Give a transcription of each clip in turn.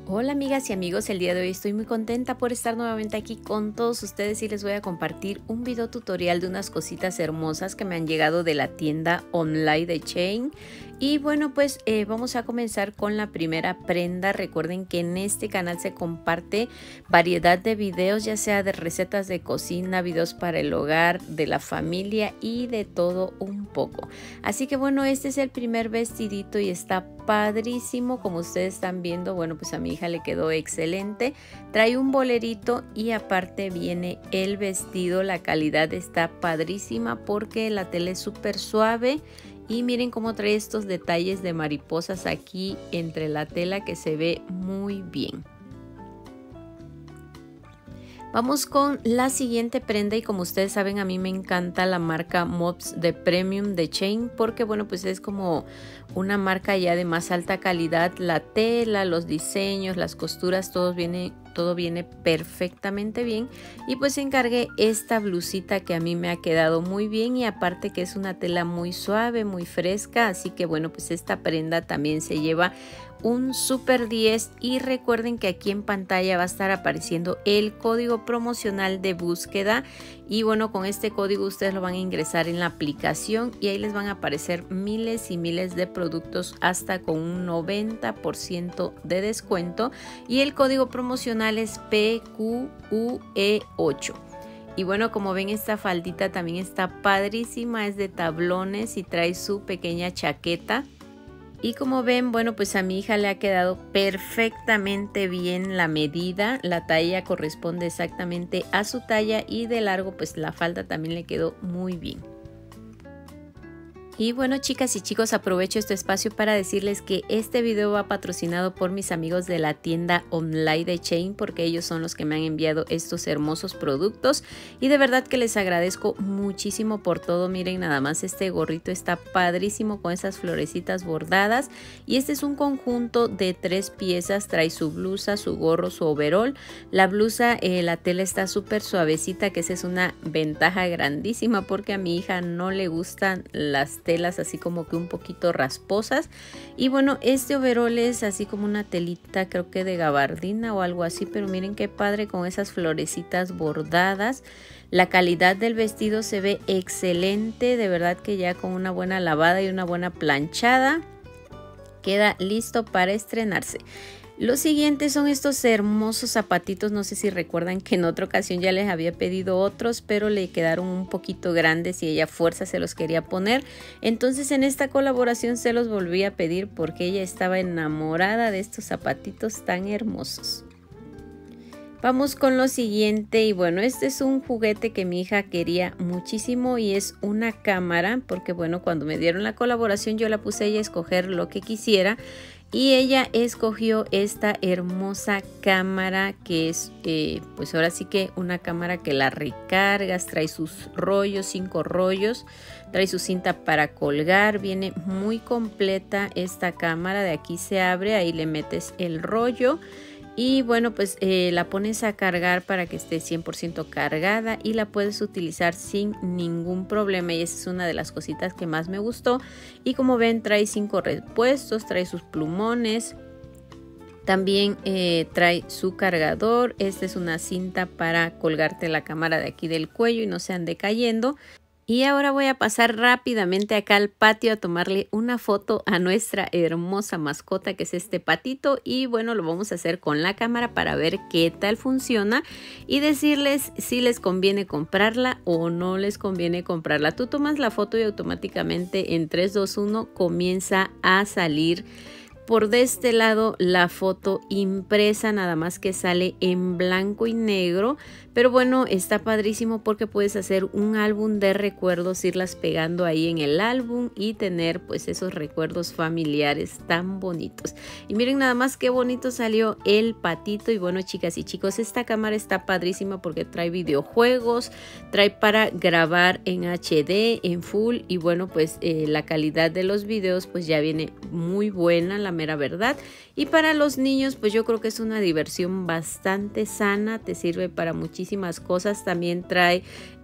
Hola amigas y amigos, el día de hoy estoy muy contenta por estar nuevamente aquí con todos ustedes y les voy a compartir un video tutorial de unas cositas hermosas que me han llegado de la tienda online de Shein. Y bueno, pues vamos a comenzar con la primera prenda. Recuerden que en este canal se comparte variedad de videos, ya sea de recetas de cocina, videos para el hogar, de la familia y de todo un poco. Así que bueno, este es el primer vestidito y está padrísimo, como ustedes están viendo. Bueno, pues a mi hija le quedó excelente. Trae un bolerito y aparte viene el vestido. La calidad está padrísima porque la tela es súper suave. Y miren cómo trae estos detalles de mariposas aquí entre la tela que se ve muy bien. Vamos con la siguiente prenda y como ustedes saben a mí me encanta la marca Mops de Premium de Shein porque bueno pues es como una marca ya de más alta calidad. La tela, los diseños, las costuras, todo viene perfectamente bien y pues encargué esta blusita que a mí me ha quedado muy bien y aparte que es una tela muy suave, muy fresca, así que bueno pues esta prenda también se lleva un super 10 y recuerden que aquí en pantalla va a estar apareciendo el código promocional de búsqueda y bueno con este código ustedes lo van a ingresar en la aplicación y ahí les van a aparecer miles y miles de productos hasta con un 90% de descuento y el código promocional es PQUE8. Y bueno, como ven esta faldita también está padrísima, es de tablones y trae su pequeña chaqueta. Y como ven, bueno, pues a mi hija le ha quedado perfectamente bien la medida. La talla corresponde exactamente a su talla y de largo pues la falda también le quedó muy bien. Y bueno chicas y chicos, aprovecho este espacio para decirles que este video va patrocinado por mis amigos de la tienda online de Shein porque ellos son los que me han enviado estos hermosos productos y de verdad que les agradezco muchísimo por todo. Miren nada más, este gorrito está padrísimo con esas florecitas bordadas y este es un conjunto de 3 piezas, trae su blusa, su gorro, su overol. La blusa, la tela está súper suavecita, que esa es una ventaja grandísima porque a mi hija no le gustan las telas así como que un poquito rasposas y bueno este overol es así como una telita creo que de gabardina o algo así, pero miren qué padre con esas florecitas bordadas. La calidad del vestido se ve excelente, de verdad que ya con una buena lavada y una buena planchada queda listo para estrenarse. Los siguientes son estos hermosos zapatitos, no sé si recuerdan que en otra ocasión ya les había pedido otros, pero le quedaron un poquito grandes y ella a fuerza se los quería poner. Entonces en esta colaboración se los volví a pedir porque ella estaba enamorada de estos zapatitos tan hermosos. Vamos con lo siguiente y bueno, este es un juguete que mi hija quería muchísimo y es una cámara porque bueno, cuando me dieron la colaboración yo la puse a ella a escoger lo que quisiera y ella escogió esta hermosa cámara que es pues ahora sí que una cámara que la recargas, trae sus rollos, 5 rollos, trae su cinta para colgar, viene muy completa esta cámara. De aquí se abre, ahí le metes el rollo. Y bueno pues la pones a cargar para que esté 100% cargada y la puedes utilizar sin ningún problema y esa es una de las cositas que más me gustó. Y como ven trae 5 repuestos, trae sus plumones, también trae su cargador. Esta es una cinta para colgarte la cámara de aquí del cuello y no se ande cayendo. Y ahora voy a pasar rápidamente acá al patio a tomarle una foto a nuestra hermosa mascota que es este patito. Y bueno, lo vamos a hacer con la cámara para ver qué tal funciona y decirles si les conviene comprarla o no les conviene comprarla. Tú tomas la foto y automáticamente en 3, 2, 1 comienza a salir por de este lado la foto impresa, nada más que sale en blanco y negro, pero bueno, está padrísimo porque puedes hacer un álbum de recuerdos, irlas pegando ahí en el álbum y tener pues esos recuerdos familiares tan bonitos. Y miren nada más qué bonito salió el patito. Y bueno chicas y chicos, esta cámara está padrísima porque trae videojuegos, trae para grabar en HD, en full y bueno pues la calidad de los videos pues ya viene muy buena. La mera verdad. Y para los niños pues yo creo que es una diversión bastante sana, te sirve para muchísimas cosas. También trae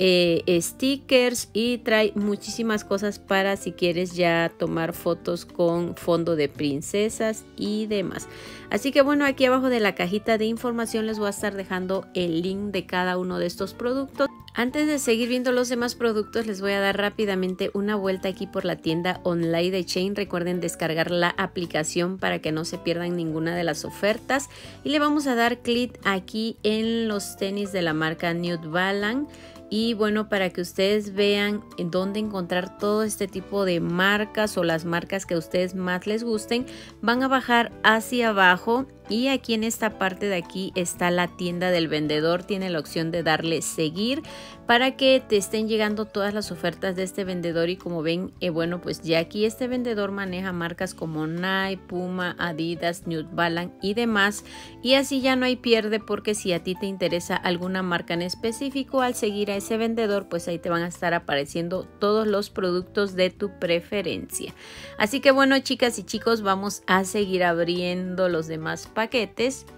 stickers y trae muchísimas cosas para si quieres ya tomar fotos con fondo de princesas y demás. Así que bueno, aquí abajo de la cajita de información les voy a estar dejando el link de cada uno de estos productos. Antes de seguir viendo los demás productos, les voy a dar rápidamente una vuelta aquí por la tienda online de Shein. Recuerden descargar la aplicación para que no se pierdan ninguna de las ofertas. Y le vamos a dar clic aquí en los tenis de la marca New Balance. Y bueno, para que ustedes vean en dónde encontrar todo este tipo de marcas o las marcas que a ustedes más les gusten, van a bajar hacia abajo y aquí en esta parte de aquí está la tienda del vendedor. Tiene la opción de darle seguir para que te estén llegando todas las ofertas de este vendedor. Y como ven, bueno, pues ya aquí este vendedor maneja marcas como Nike, Puma, Adidas, New Balance y demás. Y así ya no hay pierde, porque si a ti te interesa alguna marca en específico, al seguir a ese vendedor, pues ahí te van a estar apareciendo todos los productos de tu preferencia. Así que bueno, chicas y chicos, vamos a seguir abriendo los demás paquetes.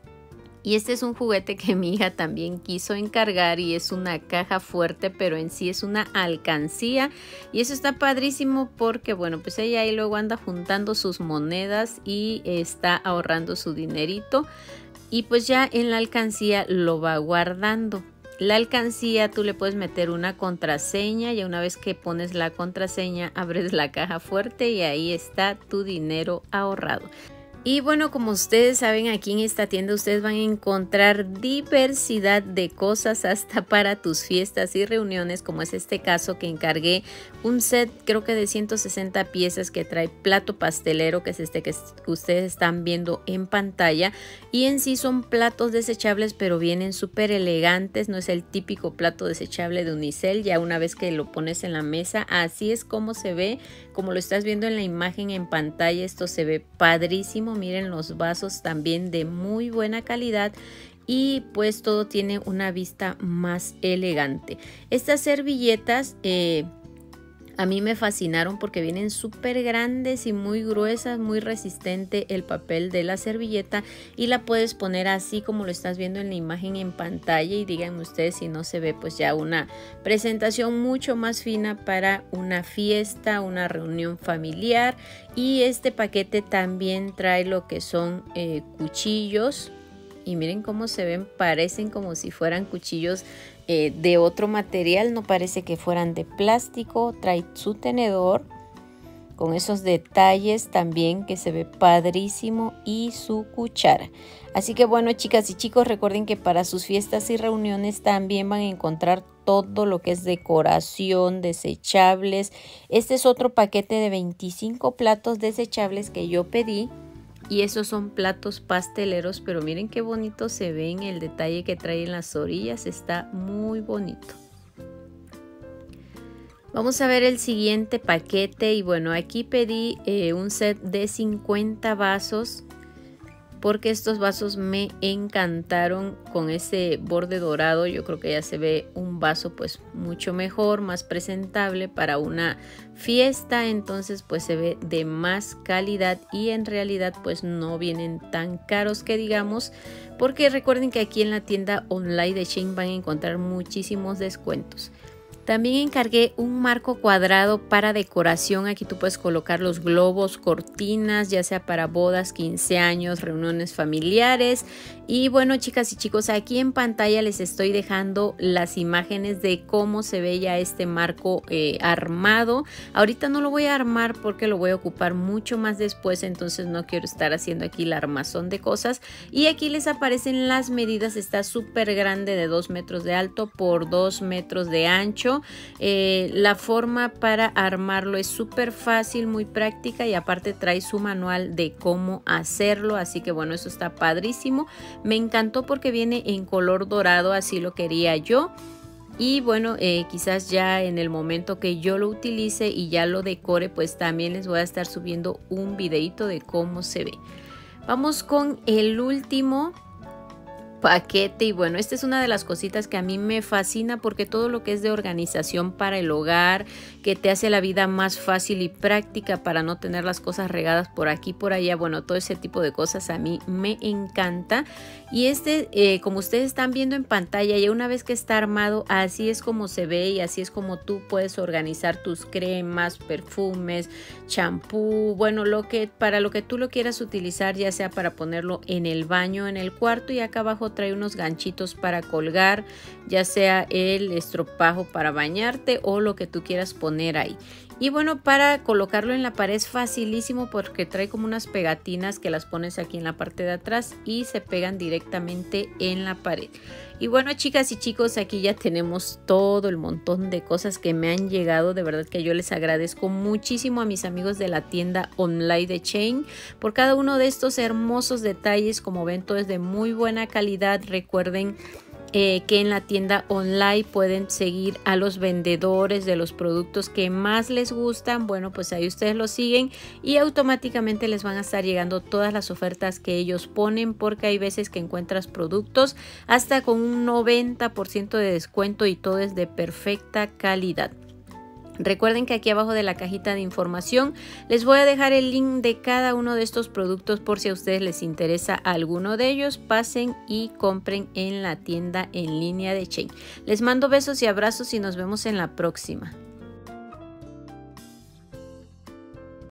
Y este es un juguete que mi hija también quiso encargar y es una caja fuerte, pero en sí es una alcancía. Y eso está padrísimo porque bueno, pues ella ahí luego anda juntando sus monedas y está ahorrando su dinerito. Y pues ya en la alcancía lo va guardando. La alcancía tú le puedes meter una contraseña y una vez que pones la contraseña abres la caja fuerte y ahí está tu dinero ahorrado. Y bueno, como ustedes saben, aquí en esta tienda ustedes van a encontrar diversidad de cosas hasta para tus fiestas y reuniones, como es este caso que encargué un set creo que de 160 piezas que trae plato pastelero, que es este que ustedes están viendo en pantalla. Y en sí son platos desechables, pero vienen súper elegantes, no es el típico plato desechable de unicel. Ya una vez que lo pones en la mesa, así es como se ve, como lo estás viendo en la imagen en pantalla. Esto se ve padrísimo. Miren los vasos también de muy buena calidad y pues todo tiene una vista más elegante. Estas servilletas a mí me fascinaron porque vienen súper grandes y muy gruesas, muy resistente el papel de la servilleta y la puedes poner así como lo estás viendo en la imagen en pantalla. Y díganme ustedes si no se ve pues ya una presentación mucho más fina para una fiesta, una reunión familiar. Y este paquete también trae lo que son cuchillos. Y miren cómo se ven, parecen como si fueran cuchillos de otro material, no parece que fueran de plástico. Trae su tenedor con esos detalles también que se ve padrísimo y su cuchara. Así que bueno, chicas y chicos, recuerden que para sus fiestas y reuniones también van a encontrar todo lo que es decoración, desechables. Este es otro paquete de 25 platos desechables que yo pedí. Y esos son platos pasteleros, pero miren qué bonito se ven, el detalle que trae en las orillas está muy bonito. Vamos a ver el siguiente paquete y bueno, aquí pedí un set de 50 vasos porque estos vasos me encantaron con ese borde dorado. Yo creo que ya se ve un vaso pues mucho mejor, más presentable para una fiesta, entonces pues se ve de más calidad y en realidad pues no vienen tan caros que digamos, porque recuerden que aquí en la tienda online de Shein van a encontrar muchísimos descuentos. También encargué un marco cuadrado para decoración. Aquí tú puedes colocar los globos, cortinas, ya sea para bodas, 15 años, reuniones familiares. Y bueno, chicas y chicos, aquí en pantalla les estoy dejando las imágenes de cómo se ve ya este marco armado. Ahorita no lo voy a armar porque lo voy a ocupar mucho más después, entonces no quiero estar haciendo aquí la armazón de cosas. Y aquí les aparecen las medidas. Está súper grande, de 2 metros de alto por 2 metros de ancho. La forma para armarlo es súper fácil, muy práctica y aparte trae su manual de cómo hacerlo, así que bueno, eso está padrísimo. Me encantó porque viene en color dorado, así lo quería yo. Y bueno, quizás ya en el momento que yo lo utilice y ya lo decore, pues también les voy a estar subiendo un videito de cómo se ve. Vamos con el último. paquete. Y bueno, esta es una de las cositas que a mí me fascina porque todo lo que es de organización para el hogar, que te hace la vida más fácil y práctica para no tener las cosas regadas por aquí por allá, bueno, todo ese tipo de cosas a mí me encanta. Y como ustedes están viendo en pantalla, ya una vez que está armado, así es como se ve y así es como tú puedes organizar tus cremas, perfumes, champú, bueno, para lo que tú lo quieras utilizar, ya sea para ponerlo en el baño, en el cuarto, y acá abajo trae unos ganchitos para colgar, ya sea el estropajo para bañarte o lo que tú quieras poner ahí. Y bueno, para colocarlo en la pared es facilísimo porque trae como unas pegatinas que las pones aquí en la parte de atrás y se pegan directamente en la pared. Y bueno, chicas y chicos, aquí ya tenemos todo el montón de cosas que me han llegado. De verdad que yo les agradezco muchísimo a mis amigos de la tienda online de Shein por cada uno de estos hermosos detalles. Como ven, todo es de muy buena calidad. Recuerden que en la tienda online pueden seguir a los vendedores de los productos que más les gustan. Bueno, pues ahí ustedes los siguen y automáticamente les van a estar llegando todas las ofertas que ellos ponen, porque hay veces que encuentras productos hasta con un 90% de descuento y todo es de perfecta calidad. Recuerden que aquí abajo de la cajita de información les voy a dejar el link de cada uno de estos productos por si a ustedes les interesa alguno de ellos. Pasen y compren en la tienda en línea de Shein. Les mando besos y abrazos y nos vemos en la próxima.